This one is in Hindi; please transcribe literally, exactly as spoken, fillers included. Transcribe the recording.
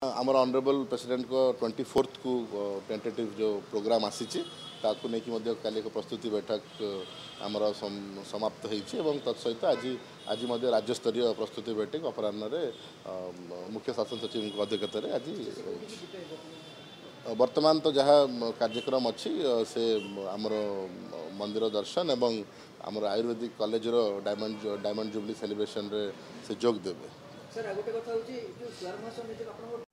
आमर ऑनरेबल प्रेसिडेंट को ट्वेंटी फोर्थ को टेंटेटिव जो प्रोग्राम आसी ताकू नहीं कि काली एक प्रस्तुति बैठक आमर समाप्त होती तत्सहित आज आज राज्यस्तरीय प्रस्तुति बैठक अपराह्न मुख्य शासन सचिव अध्यक्षता आज वर्तमान तो जहाँ कार्यक्रम अच्छी से आमर मंदिर दर्शन एवं आमर आयुर्वेदिक कॉलेज रो डायमंड डायमंड जुबली सेलिब्रेशन रे से जोग देबे। सर गोटे कथा होची जो स्वर भाषा में जो आपन